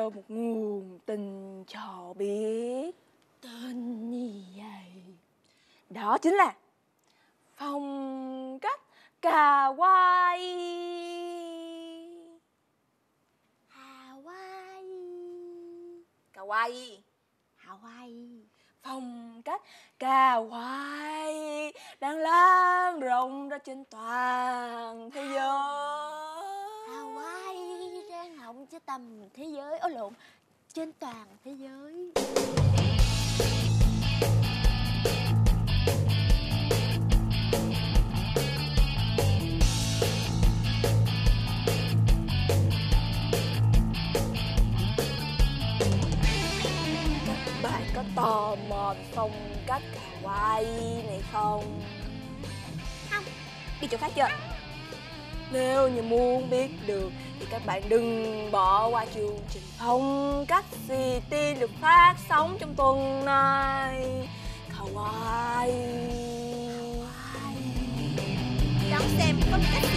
theo một nguồn tin cho biết. Tên gì vậy? Đó chính là phong cách kawaii. Kawaii. Hawaii. Phong cách kawaii đang lan rộng ra trên toàn thế giới. Hawaii đang rộng trên tầm thế giới. Ôi lộn, trên toàn thế giới. Bạn có tò mò phong cách kawaii này không? Không, đi chỗ khác chưa? Nếu như muốn biết được thì các bạn đừng bỏ qua chương trình phong cách City được phát sóng trong tuần này. Kawaii. Đón xem phong cách